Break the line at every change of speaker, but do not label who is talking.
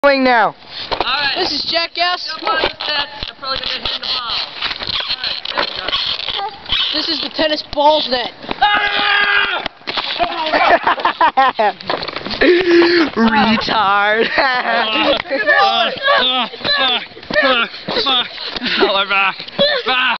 Going now.
Alright.
This is Jackass.
Jump on the set. I'm probably going to hit the ball. Alright,
This is the tennis balls net.
Retard.
Fuck. Fuck. Fuck. Fuck. Back. Back.